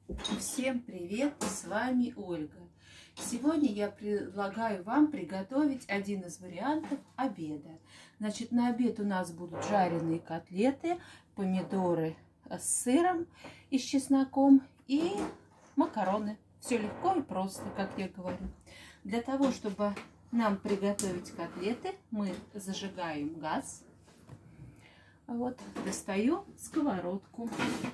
Всем привет! С вами Ольга. Сегодня я предлагаю вам приготовить один из вариантов обеда. Значит, на обед у нас будут жареные котлеты, помидоры с сыром и с чесноком и макароны. Все легко и просто, как я говорю. Для того, чтобы нам приготовить котлеты, мы зажигаем газ. Вот, достаю сковородку.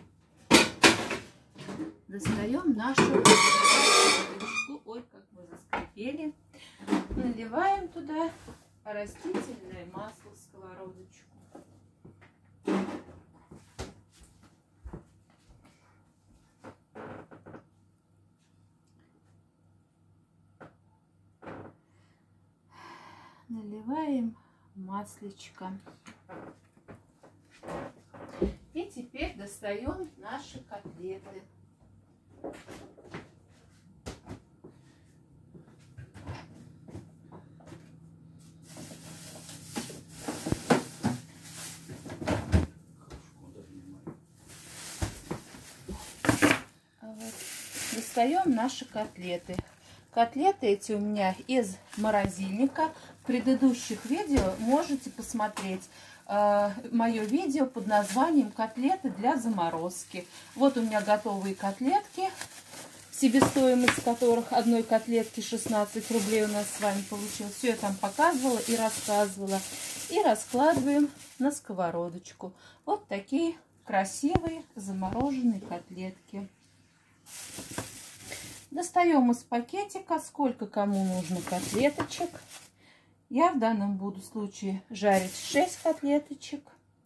Достаем нашу сковородочку. Ой, как мы заскрипели. Наливаем туда растительное масло в сковородочку. Наливаем маслечко. И теперь достаем наши котлеты. Достаем наши котлеты. Котлеты эти у меня из морозильника. В предыдущих видео можете посмотреть мое видео под названием «Котлеты для заморозки». Вот у меня готовые котлетки, себестоимость которых одной котлетки 16 рублей у нас с вами получилось. Все я там показывала и рассказывала. И раскладываем на сковородочку. Вот такие красивые замороженные котлетки. Достаем из пакетика, сколько кому нужно котлеточек. Я в данном буду случае жарить 6 котлеточек.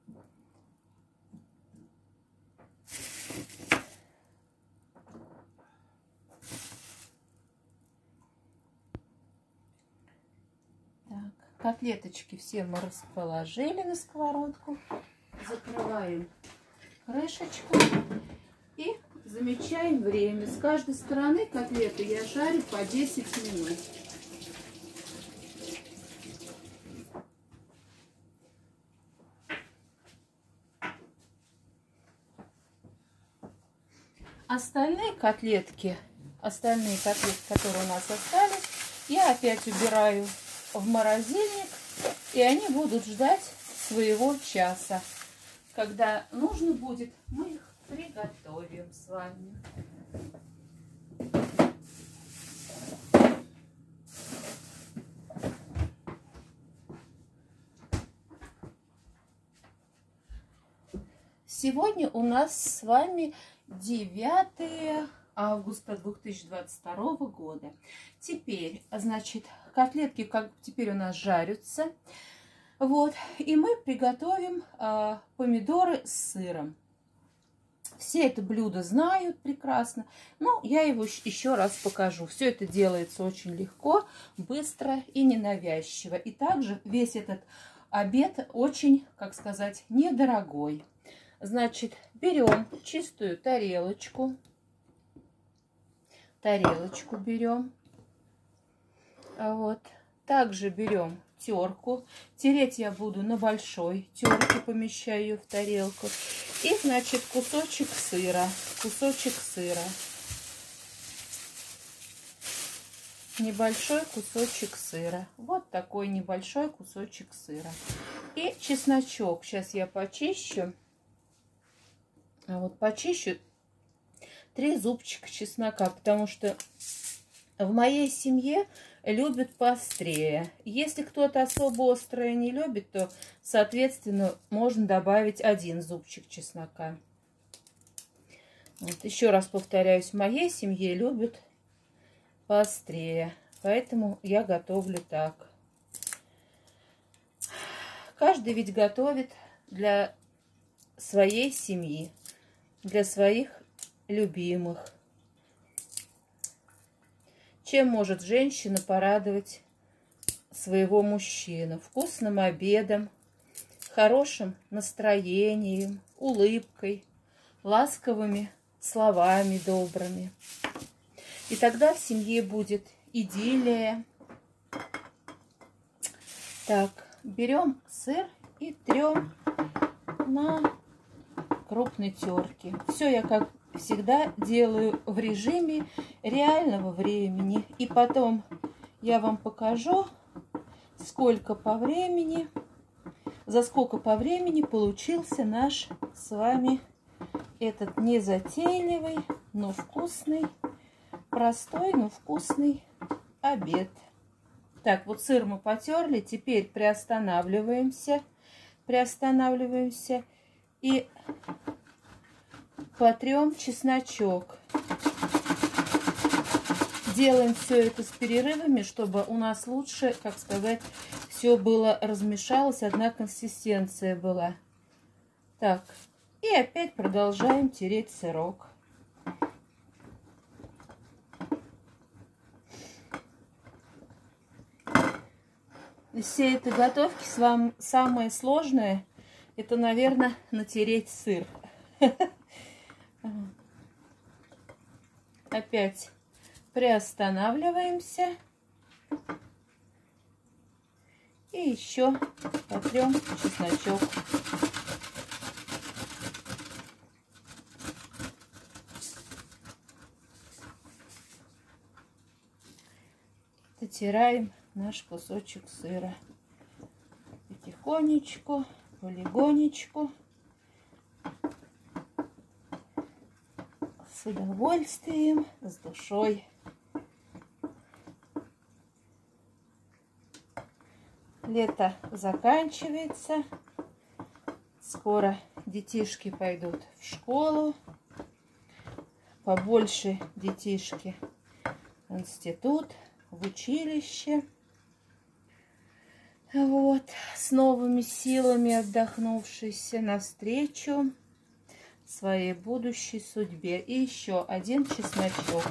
Так, котлеточки все мы расположили на сковородку. Закрываем крышечку и замечаем время. С каждой стороны котлеты я жарю по 10 минут. Остальные котлетки, которые у нас остались, я опять убираю в морозильник, и они будут ждать своего часа. Когда нужно будет, мы их приготовим с вами. Сегодня у нас с вами 9 августа 2022 года. Теперь, значит, котлетки теперь у нас жарятся. Вот, и мы приготовим помидоры с сыром. Все это блюдо знают прекрасно, но я его еще раз покажу. Все это делается очень легко, быстро и ненавязчиво. И также весь этот обед очень, как сказать, недорогой. Значит, берем чистую тарелочку. Тарелочку берем. Вот. Также берем терку. Тереть я буду на большой терке, помещаю ее в тарелку. И, значит, кусочек сыра. Кусочек сыра. Небольшой кусочек сыра. Вот такой небольшой кусочек сыра. И чесночок. Сейчас я почищу. Вот почищу 3 зубчика чеснока, потому что в моей семье любят поострее. Если кто-то особо острое не любит, то, соответственно, можно добавить 1 зубчик чеснока. Вот, еще раз повторяюсь, в моей семье любят поострее, поэтому я готовлю так. Каждый ведь готовит для своей семьи, для своих любимых. Чем может женщина порадовать своего мужчину? Вкусным обедом, хорошим настроением, улыбкой, ласковыми словами добрыми. И тогда в семье будет идиллия. Так, берем сыр и трем на крупной терке. Все я, как всегда делаю в режиме реального времени. И потом я вам покажу, сколько по времени, за сколько по времени получился наш с вами этот незатейливый, но вкусный, простой, но вкусный обед. Так, вот сыр мы потерли, теперь приостанавливаемся и потрем чесночок. Делаем все это с перерывами, чтобы у нас лучше, как сказать, все было размешалось, одна консистенция была. Так, и опять продолжаем тереть сырок. Из всей этой готовки самое сложное, это, наверное, натереть сыр. Опять приостанавливаемся. И еще потрем чесночок. Дотираем наш кусочек сыра. Потихонечку, полегонечку. С удовольствием, с душой. Лето заканчивается. Скоро детишки пойдут в школу. Побольше детишки в институт, в училище. Вот, с новыми силами отдохнувшиеся навстречу своей будущей судьбе. И еще один чесночок.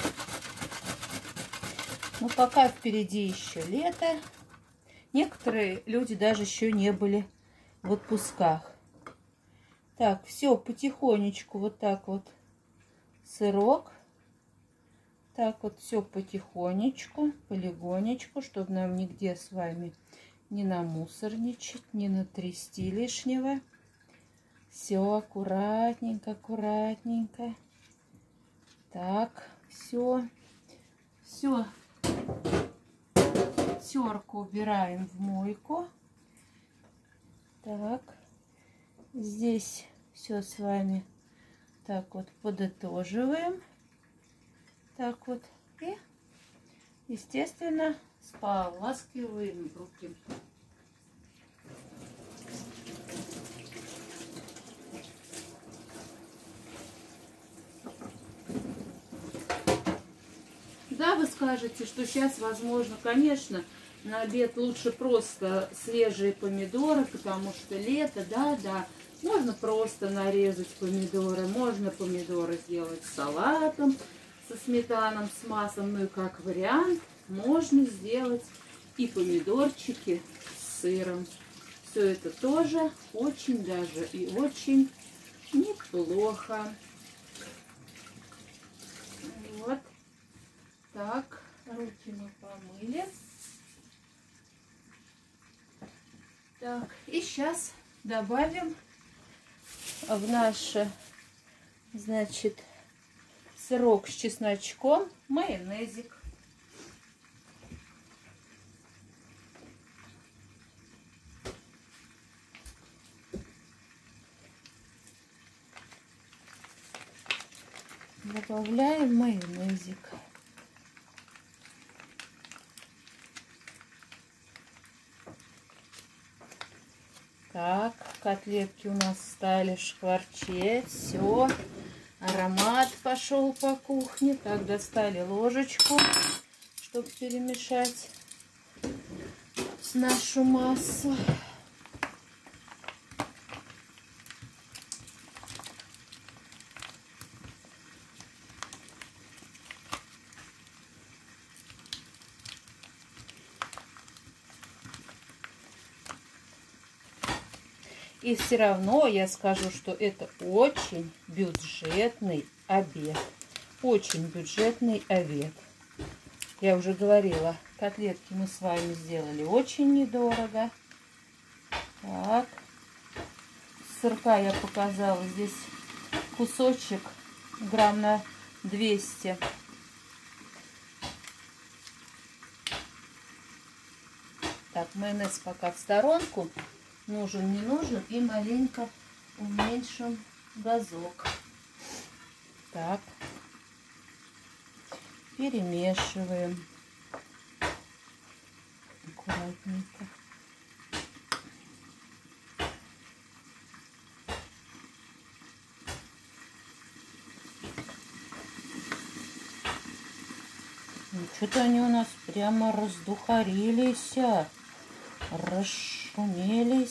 Но пока впереди еще лето. Некоторые люди даже еще не были в отпусках. Так, все потихонечку, вот так вот сырок. Так вот все потихонечку, полегонечку, чтобы нам нигде с вами не намусорничать, не натрясти лишнего. Все аккуратненько, аккуратненько. Так, все. Терку убираем в мойку. Так, здесь все с вами так вот подытоживаем. Так вот. И, естественно, споласкиваем руки. Да, вы скажете, что сейчас, возможно, конечно, на обед лучше просто свежие помидоры, потому что лето, да. Можно просто нарезать помидоры, можно помидоры сделать салатом со сметаном, с маслом, ну и как вариант, можно сделать и помидорчики с сыром. Все это тоже очень даже и очень неплохо. Вот. Так, руки мы помыли. Так, и сейчас добавим в наш, значит, сырок с чесночком майонезик. Добавляем майонезик. Так, котлетки у нас стали шкварчеть. Все, аромат пошел по кухне. Так, достали ложечку, чтобы перемешать нашу массу. И все равно я скажу, что это очень бюджетный обед. Очень бюджетный обед. Я уже говорила, котлетки мы с вами сделали очень недорого. Так. Сырка я показала. Здесь кусочек грамм на 200. Так, майонез пока в сторонку. Нужен, не нужен. И маленько уменьшим газок. Так. Перемешиваем. Аккуратненько. Что-то они у нас прямо раздухарились, расшумелись.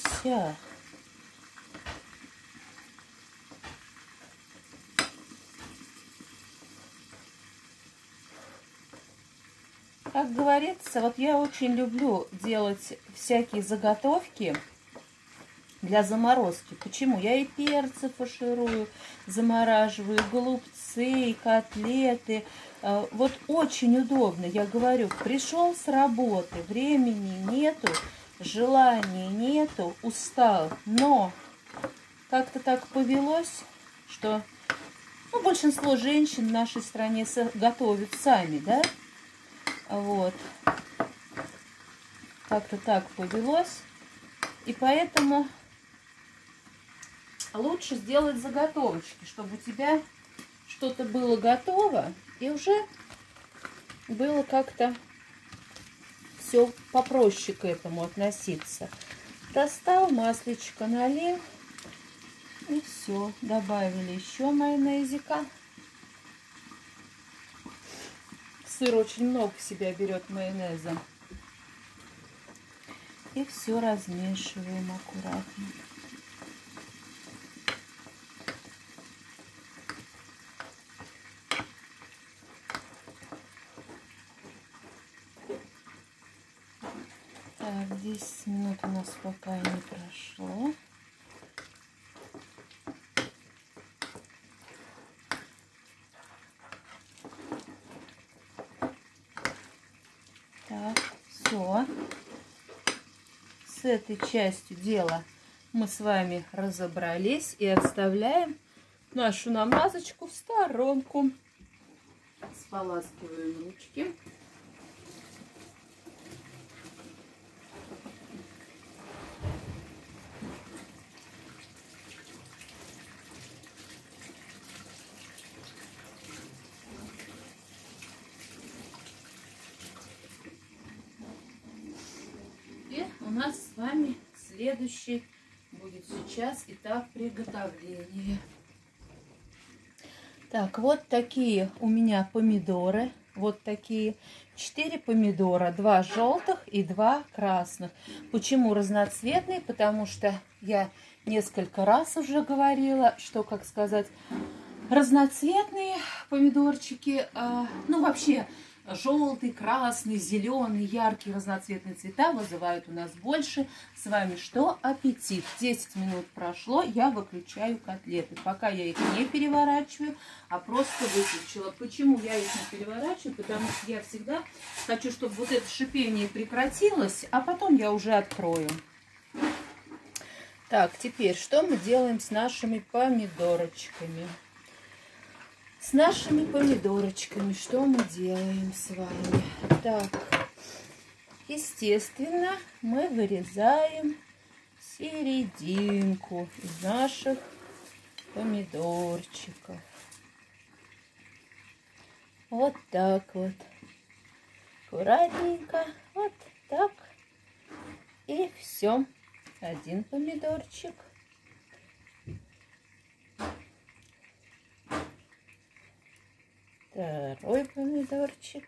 Как говорится, вот я очень люблю делать всякие заготовки для заморозки. Почему? Я и перцы фарширую, замораживаю, и голубцы, и котлеты. Вот очень удобно. Я говорю, пришел с работы, времени нету, желания нету, устал. Но как-то так повелось, что большинство женщин в нашей стране готовят сами, да? Вот. Как-то так повелось. И поэтому лучше сделать заготовочки, чтобы у тебя что-то было готово и уже было как-то все попроще к этому относиться. Достал, маслечко налил и все. Добавили еще майонезика. Сыр очень много в себя берет майонеза. И все размешиваем аккуратно. Так, 10 минут у нас пока не прошло. Так, все. С этой частью дела мы с вами разобрались и отставляем нашу намазочку в сторонку. Споласкиваем ручки. И у нас с вами следующий будет сейчас этап приготовления. Так, вот такие у меня помидоры. Вот такие 4 помидора, 2 желтых и 2 красных. Почему разноцветные? Потому что я несколько раз уже говорила, что, как сказать, разноцветные помидорчики, вообще желтый, красный, зеленый, яркие разноцветные цвета вызывают у нас больше с вами что? Аппетит. 10 минут прошло, я выключаю котлеты. Пока я их не переворачиваю, а просто выключила. Почему я их не переворачиваю? Потому что я всегда хочу, чтобы вот это шипение прекратилось, а потом я уже открою. Так, теперь что мы делаем с нашими помидорочками? С нашими помидорочками что мы делаем с вами? Так, естественно, мы вырезаем серединку из наших помидорчиков. Вот так вот. Аккуратненько. Вот так. И все. Один помидорчик. Второй помидорчик.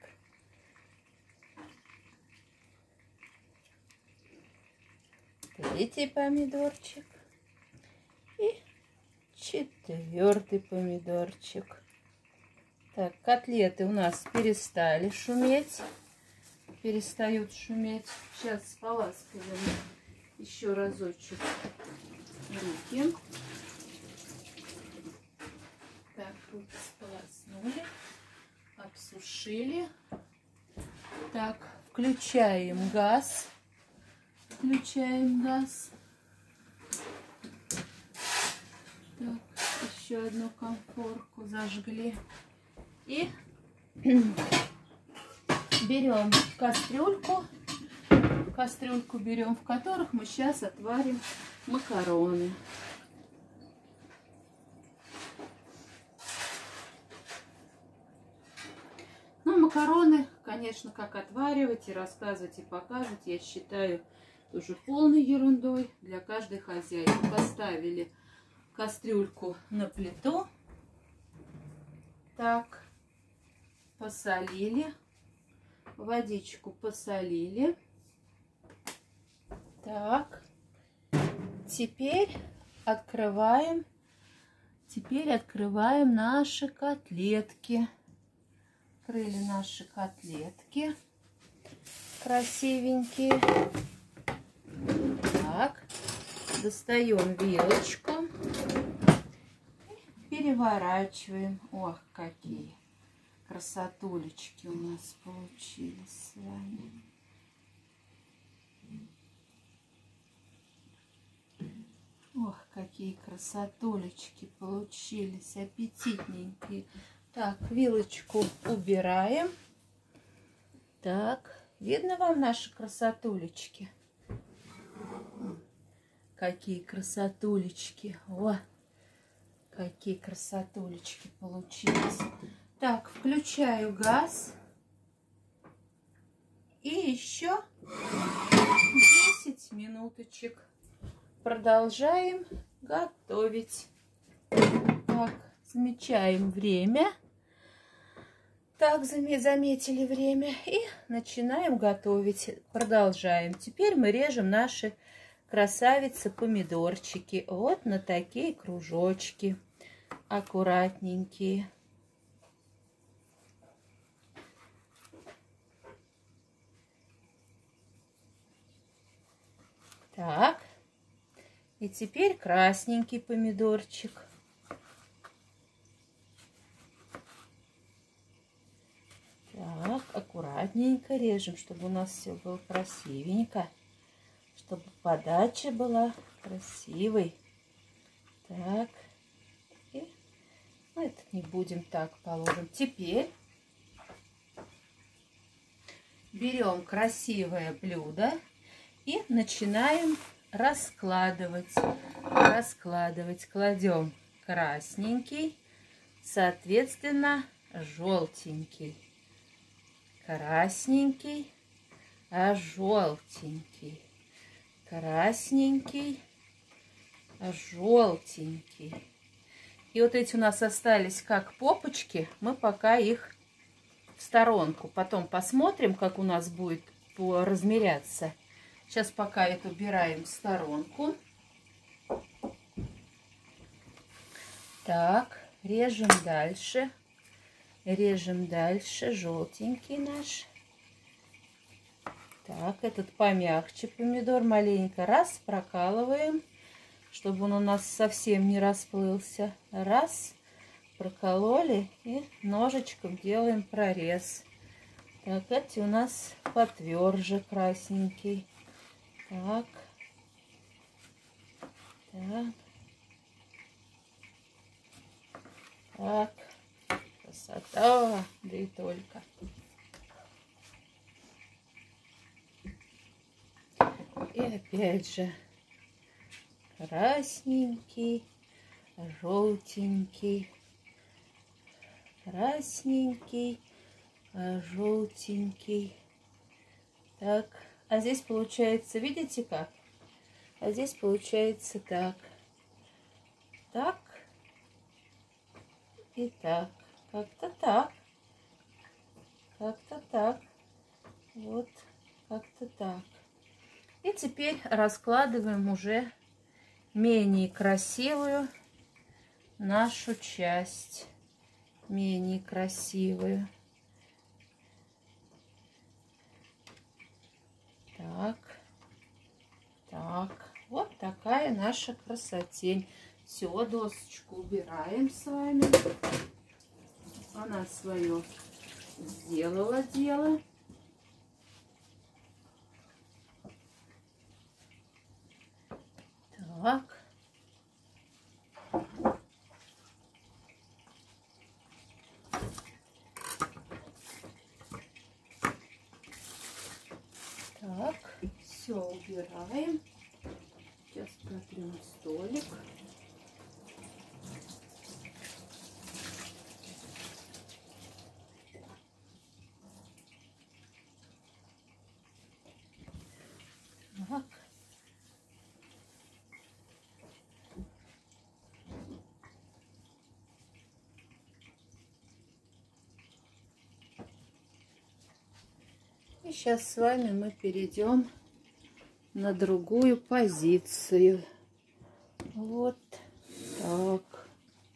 Третий помидорчик. И 4-й помидорчик. Так, котлеты у нас перестали шуметь. Перестают шуметь. Сейчас споласкиваем еще разочек руки. Так, руки сполоснули. Обсушили. Так, включаем газ. Включаем газ. Так, еще одну конфорку зажгли. И берем кастрюльку. Кастрюльку берем, в которых мы сейчас отварим макароны. Ну, макароны, конечно, как отваривать и рассказывать и показывать, я считаю уже полной ерундой для каждой хозяйки. Поставили кастрюльку на плиту. Так, посолили. Водичку посолили. Так, теперь открываем наши котлетки. Открыли наши котлетки красивенькие. Так, достаем вилочку, переворачиваем. Ох, какие красотулечки у нас получились с вами. Ох, какие красотулечки получились, аппетитненькие. Так, вилочку убираем. Так, видно вам наши красотулечки? Какие красотулечки. О, какие красотулечки получились. Так, включаю газ. И еще 10 минуточек. Продолжаем готовить. Так, замечаем время. Так, заметили время. И начинаем готовить. Продолжаем. Теперь мы режем наши красавицы помидорчики. Вот на такие кружочки. Аккуратненькие. Так. И теперь красненький помидорчик. Так, аккуратненько режем, чтобы у нас все было красивенько. Чтобы подача была красивой. Так. И этот не будем так положим. Теперь берем красивое блюдо и начинаем раскладывать. Кладем красненький, соответственно, желтенький. Красненький, а желтенький. Красненький, а желтенький. И вот эти у нас остались как попочки. Мы пока их в сторонку. Потом посмотрим, как у нас будет размеряться. Сейчас пока это убираем в сторонку. Так, режем дальше. Режем дальше. Желтенький наш. Так, этот помягче помидор. Маленько раз, прокалываем, чтобы он у нас совсем не расплылся. Раз, прокололи и ножичком делаем прорез. Так, эти у нас потверже красненький. Так. Так. Так. Красота, да и только. И опять же красненький, желтенький, красненький, желтенький. Так, а здесь получается, видите как? А здесь получается так. Так и так. Как-то так. Как-то так. Вот, как-то так. И теперь раскладываем уже менее красивую нашу часть. Менее красивую. Так. Так. Вот такая наша красотень. Все, досочку убираем с вами. Она свое сделала дело. Так. Все убираем. Сейчас протрем столик. Так. И сейчас с вами мы перейдем на другую позицию. Вот так.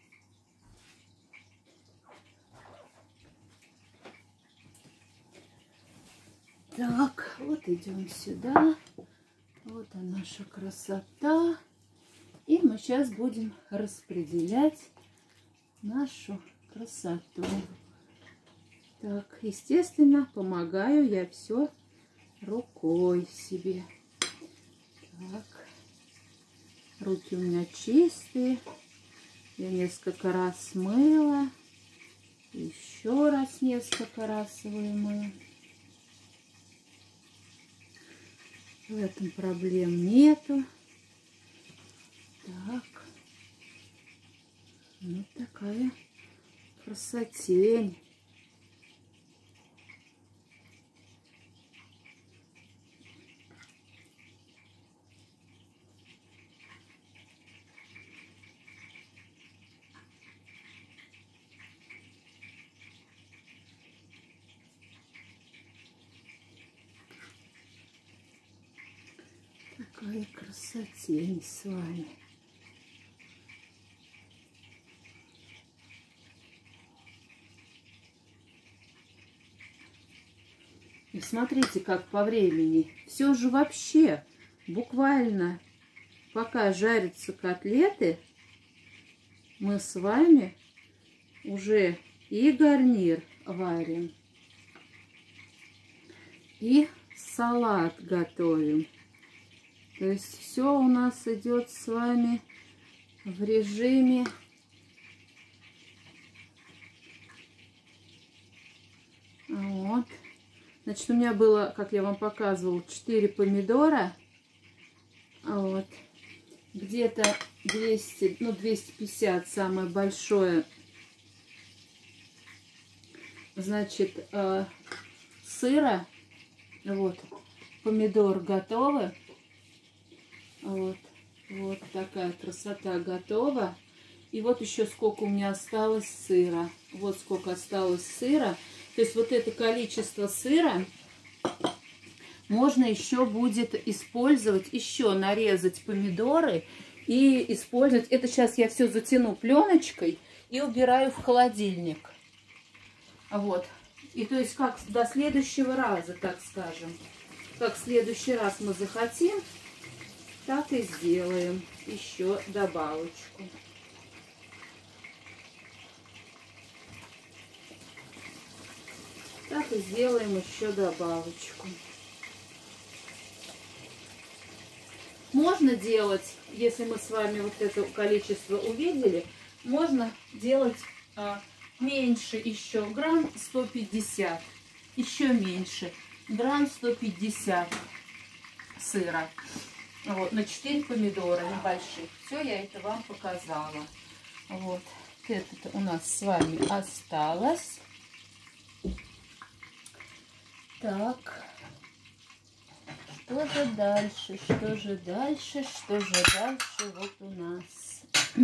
Так, вот идем сюда. Вот она, наша красота. И мы сейчас будем распределять нашу красоту. Так, естественно, помогаю я все рукой себе. Так, руки у меня чистые. Я несколько раз мыла. Еще раз несколько раз вымыла. В этом проблем нету. Так. Вот такая красотень. Такая красотень с вами. И смотрите, как по времени. Все же вообще, буквально, пока жарятся котлеты, мы с вами уже и гарнир варим, и салат готовим. То есть все у нас идет с вами в режиме вот. Значит, у меня было, как я вам показывала, 4 помидора. Вот. Где-то 200, ну 250 самое большое. Значит, сыра. Вот. Помидор готовы. Вот. Вот такая красота готова. И вот еще сколько у меня осталось сыра. Вот сколько осталось сыра. То есть вот это количество сыра можно еще будет использовать, еще нарезать помидоры и использовать. Это сейчас я все затяну пленочкой и убираю в холодильник. Вот. И то есть как до следующего раза, так скажем. Как в следующий раз мы захотим, так и сделаем еще добавочку. Так и сделаем еще добавочку. Можно делать, если мы с вами вот это количество увидели, можно делать меньше еще, грамм 150. Еще меньше, грамм 150 сыра. Вот, на 4 помидора небольших. Все, я это вам показала. Вот, это у нас с вами осталось. Так, что же дальше, что же дальше, что же дальше вот у нас.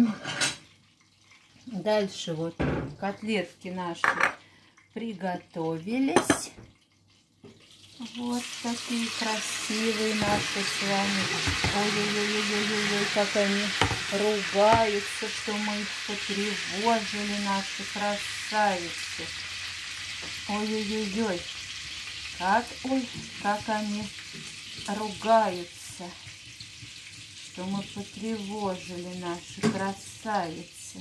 Дальше вот котлетки наши приготовились. Вот такие красивые наши с вами. Ой-ой-ой-ой-ой-ой, как они ругаются, что мы их потревожили, наши красавицы. Ой-ой-ой-ой. Как они ругаются, что мы потревожили наши красавицы.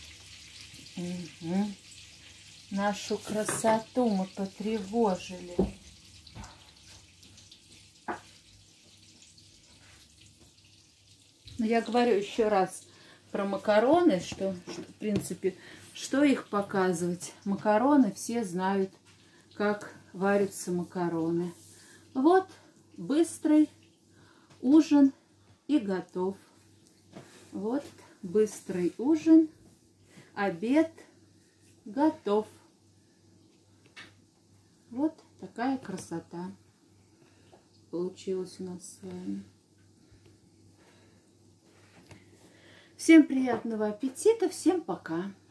Угу. Нашу красоту мы потревожили. Но я говорю еще раз про макароны, что в принципе, что их показывать. Макароны все знают, как варятся макароны. Вот быстрый ужин и готов. Вот быстрый ужин, обед готов. Вот такая красота получилась у нас с вами. Всем приятного аппетита, всем пока!